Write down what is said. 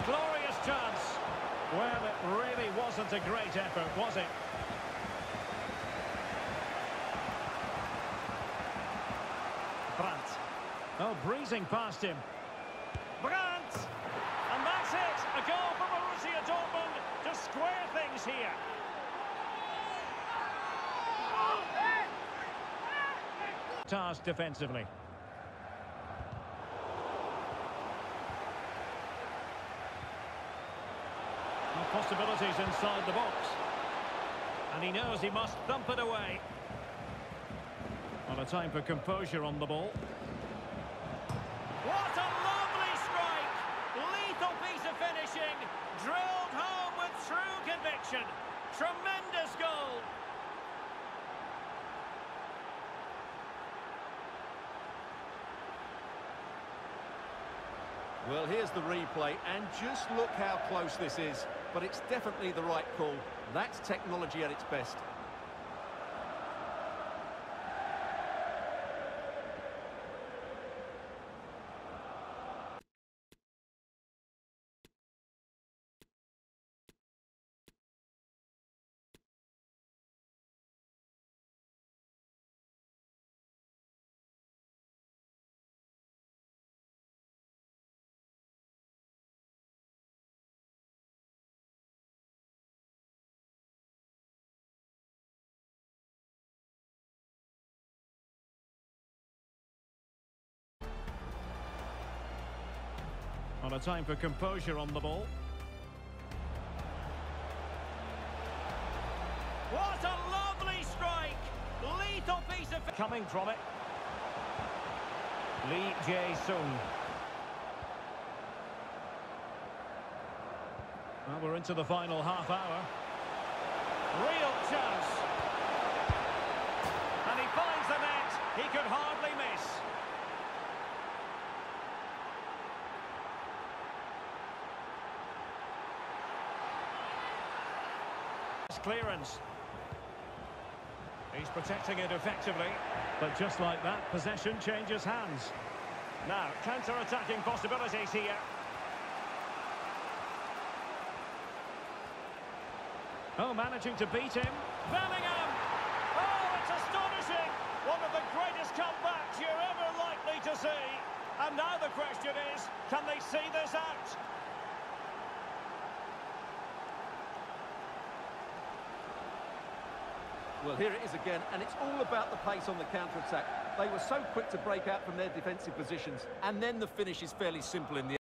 glorious chance. Well, it really wasn't a great effort, was it? Brandt. Oh, breezing past him. Brandt! And that's it! A goal for Borussia Dortmund to square things here. Task defensively. No possibilities inside the box. And he knows he must thump it away. Well, a time for composure on the ball. What a lovely strike! Lethal piece of finishing. Drilled home with true conviction. Tremendous goal. Well, here's the replay, and just look how close this is. But it's definitely the right call. That's technology at its best. Well, a time for composure on the ball. What a lovely strike! Lethal piece of... Coming from it. Lee Jae-sung. Well, we're into the final half hour. Real chance. And he finds the net. He could hardly miss. Clearance. He's protecting it effectively, but just like that, possession changes hands. Now, counter-attacking possibilities here. Oh, managing to beat him. Bellingham! Oh, it's astonishing! One of the greatest comebacks you're ever likely to see. And now the question is, can they see this out? Well, here it is again, and it's all about the pace on the counter-attack. They were so quick to break out from their defensive positions, and then the finish is fairly simple in the end.